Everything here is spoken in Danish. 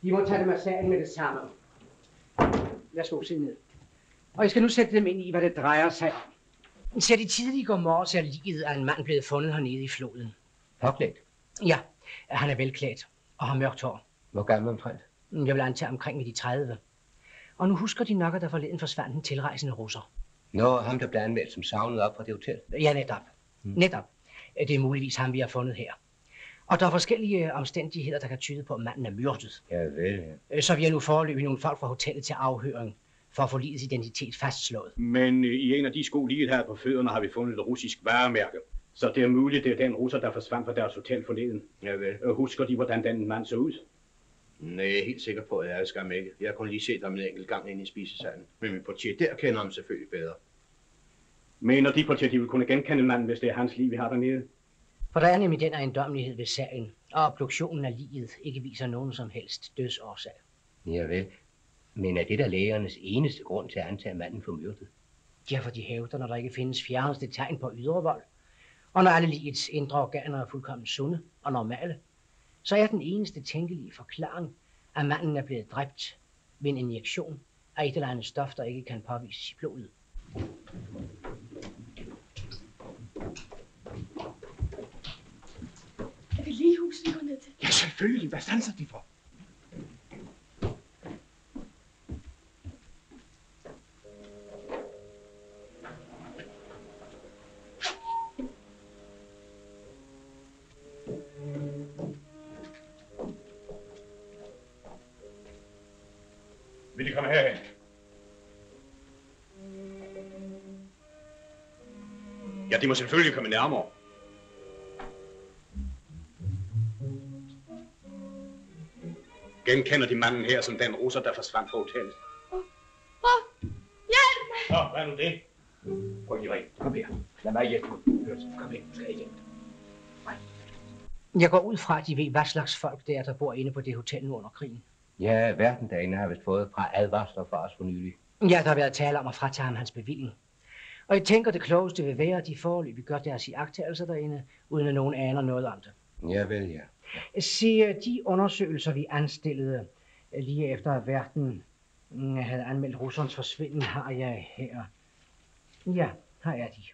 De må tage dem af sagen med det samme. Værsgo, sid ned. Og jeg skal nu sætte dem ind i, hvad det drejer sig om. Så det tidligt i går morges er liget af en mand blevet fundet hernede i floden. Påklædt? Ja, han er velklædt og har mørkt hår. Hvor gammel omtrent? Jeg vil antage omkring med de 30. Og nu husker de nok, at der forleden forsvandt en tilrejsende russer. Nå, ham der blev anmeldt som savnet op fra det hotel. Ja, netop. Netop. Det er muligvis ham, vi har fundet her. Og der er forskellige omstændigheder, der kan tyde på, at manden er myrdet. Ja, vel. Så vi har nu foreløbig nogle folk fra hotellet til afhøring, for at få ligets identitet fastslået. Men i en af de sko, liget havde på fødderne, har vi fundet et russisk varemærke. Så det er muligt, det er den russer, der forsvandt fra deres hotel forleden. Ja, vel. Husker de, hvordan den mand så ud? Nej, jeg er helt sikker på, at jeg skam ikke. Jeg har kun lige set ham en enkelt gang inde i spisesalen. Men min portier der kender ham selvfølgelig bedre. Mener de portier, de vil kunne genkende manden, hvis det er hans liv, vi har dernede? For der er nemlig den ejendommelighed ved sagen, og obduktionen af liget ikke viser nogen som helst dødsårsag. Ja, vel. Men er det der lægernes eneste grund til at antage manden for myrdet? Ja, for de hævder, når der ikke findes fjerneste tegn på ydre vold, og når alle ligets indre organer er fuldkommen sunde og normale, så er den eneste tænkelige forklaring, at manden er blevet dræbt ved en injektion af et eller andet stof, der ikke kan påvises i blodet. Er det ligehus, vi går ned til? Ja, selvfølgelig. Hvad standser de for? Vil de komme herhen? Ja, de må selvfølgelig komme nærmere. Genkender de manden her som den russer, der forsvandt fra hotellet? Hjælp mig! Nå, hvad er nu det? Prøv lige ring. Kom her. Lad mig hjælpe dig. Kom her, skal jeg hjælpe dig. Jeg går ud fra, at de ved, hvad slags folk det er, der bor inde på det hotel nu under krigen. Ja, verden derinde har vist fået fra advarsler fra os for nylig. Ja, der har været tale om at fratage ham hans bevilling. Og jeg tænker, det klogeste vil være, at de foreløbig gør deres iagttagelser derinde, uden at nogen aner noget om det. Ja, vel, ja. Se, de undersøgelser, vi anstillede lige efter, at verden havde anmeldt russernes forsvinden, har jeg her. Ja, her er de.